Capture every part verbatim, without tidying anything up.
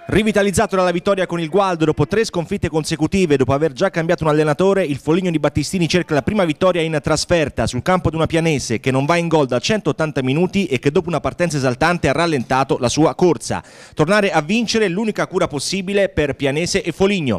Rivitalizzato dalla vittoria con il Gualdo dopo tre sconfitte consecutive, dopo aver già cambiato un allenatore, il Foligno di Battistini cerca la prima vittoria in trasferta sul campo di una Pianese che non va in gol da centottanta minuti e che dopo una partenza esaltante ha rallentato la sua corsa. Tornare a vincere è l'unica cura possibile per Pianese e Foligno.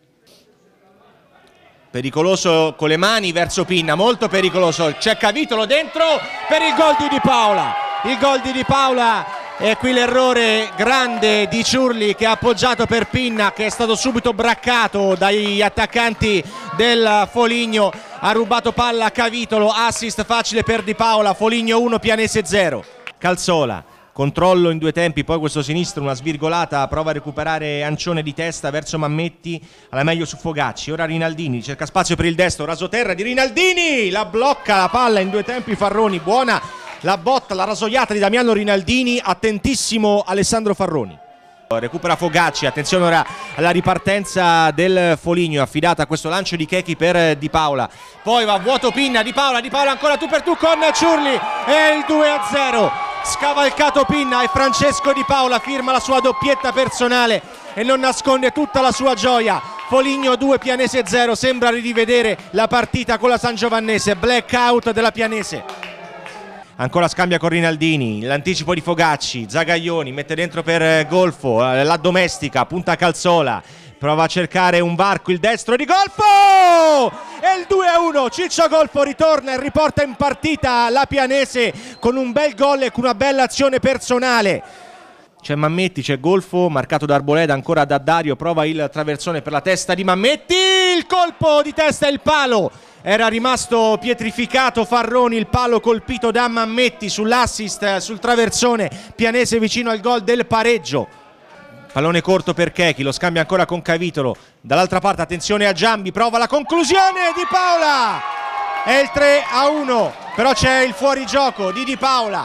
Pericoloso con le mani verso Pinna, molto pericoloso, c'è Cavitolo dentro per il gol di Di Paola. Il gol di Di Paola. E qui l'errore grande di Ciurli che ha appoggiato per Pinna, che è stato subito braccato dagli attaccanti del Foligno. Ha rubato palla a Cavitolo, assist facile per Di Paola. Foligno uno, Pianese zero. Calzola, controllo in due tempi, poi questo sinistro, una svirgolata, prova a recuperare Ancione di testa verso Mammetti, alla meglio su Fogacci. Ora Rinaldini, cerca spazio per il destro, rasoterra di Rinaldini, la blocca la palla in due tempi Farroni. Buona la botta, la rasoiata di Damiano Rinaldini, attentissimo Alessandro Farroni. Recupera Fogacci, attenzione ora alla ripartenza del Foligno, affidata a questo lancio di Chechi per Di Paola. Poi va a vuoto Pinna, Di Paola, Di Paola ancora tu per tu con Ciurli e il due a zero. Scavalcato Pinna e Francesco Di Paola firma la sua doppietta personale e non nasconde tutta la sua gioia. Foligno due, Pianese zero, sembra di rivedere la partita con la Sangiovannese, blackout della Pianese. Ancora scambia con Rinaldini, l'anticipo di Fogacci, Zagaglioni mette dentro per Golfo, la domestica, punta Calzola, prova a cercare un varco, il destro di Golfo e il due a uno. Ciccio Golfo ritorna e riporta in partita la Pianese con un bel gol e con una bella azione personale. C'è Mammetti, c'è Golfo, marcato da Arboleda, ancora da Dario, prova il traversone per la testa di Mammetti, il colpo di testa e il palo. Era rimasto pietrificato Farroni, il palo colpito da Mammetti sull'assist, sul traversone, Pianese vicino al gol del pareggio. Pallone corto per Chechi, lo scambia ancora con Cavitolo. Dall'altra parte attenzione a Giambi, prova la conclusione di Paola. È il tre a uno, però c'è il fuorigioco di Di Paola.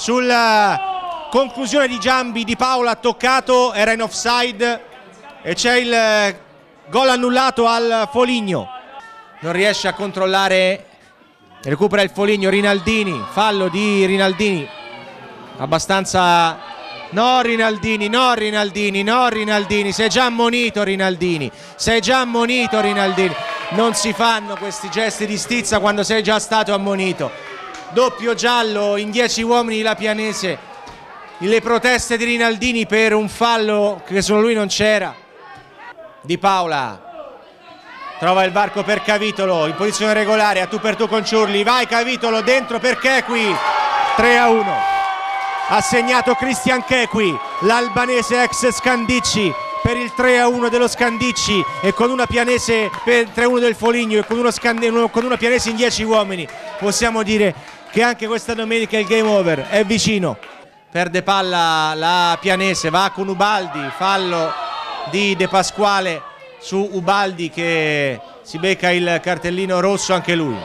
Sulla conclusione di Giambi, Di Paola toccato, era in offside e c'è il gol annullato al Foligno. Non riesce a controllare, recupera il Foligno, Rinaldini, fallo di Rinaldini, abbastanza, no Rinaldini, no Rinaldini, no Rinaldini, sei già ammonito Rinaldini, sei già ammonito Rinaldini, non si fanno questi gesti di stizza quando sei già stato ammonito. Doppio giallo in dieci uomini la Pianese, le proteste di Rinaldini per un fallo che solo lui non c'era. Di Paola trova il varco per Cavitolo in posizione regolare, a tu per tu con Ciurli, vai Cavitolo dentro per Chequi, tre a uno. Ha segnato Cristian Chequi, l'albanese ex Scandicci, per il tre a uno dello Scandicci, e con una Pianese per tre a uno del Foligno e con, uno Scand- con una Pianese in dieci uomini possiamo dire che anche questa domenica il game over è vicino. Perde palla la Pianese, va con Ubaldi, fallo di De Pasquale su Ubaldi che si becca il cartellino rosso anche lui.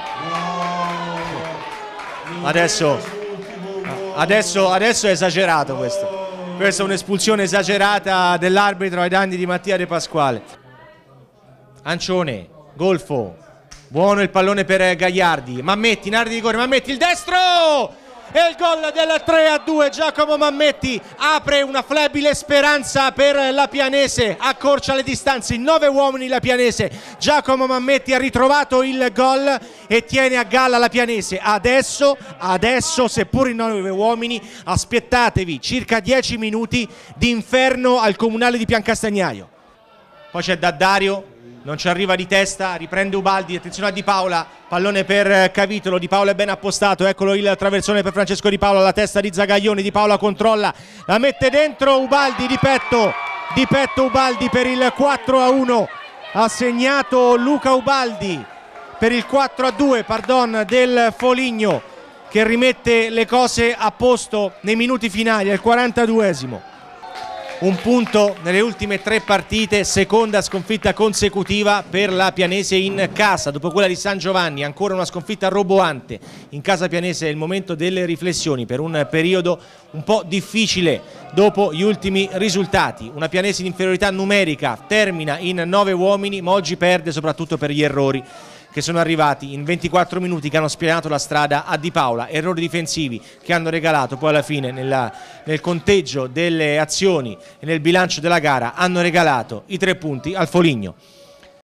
Adesso, adesso, adesso è esagerato questo. Questa è un'espulsione esagerata dell'arbitro ai danni di Mattia De Pasquale. Ancione, Golfo, buono il pallone per Gagliardi, Mammetti in area di rigore, Mammetti il destro! E il gol del tre a due, Giacomo Mammetti apre una flebile speranza per la Pianese, accorcia le distanze, in nove uomini la Pianese, Giacomo Mammetti ha ritrovato il gol e tiene a galla la Pianese. Adesso, adesso seppur in nove uomini, aspettatevi circa dieci minuti di inferno al comunale di Piancastagnaio. Poi c'è Daddario, non ci arriva di testa, riprende Ubaldi, attenzione a Di Paola, pallone per Cavitolo, Di Paola è ben appostato, eccolo il traversone per Francesco Di Paola, la testa di Zagaglioni, Di Paola controlla, la mette dentro Ubaldi, di petto, di petto Ubaldi per il quattro a uno, ha segnato Luca Ubaldi per il quattro a due, pardon, del Foligno, che rimette le cose a posto nei minuti finali, al quarantaduesimo. Un punto nelle ultime tre partite, seconda sconfitta consecutiva per la Pianese in casa, dopo quella di San Giovanni, ancora una sconfitta roboante. In casa Pianese è il momento delle riflessioni per un periodo un po' difficile dopo gli ultimi risultati. Una Pianese in inferiorità numerica, termina in nove uomini, ma oggi perde soprattutto per gli errori che sono arrivati in ventiquattro minuti, che hanno spianato la strada a Di Paola, errori difensivi che hanno regalato poi alla fine nella, nel conteggio delle azioni e nel bilancio della gara hanno regalato i tre punti al Foligno.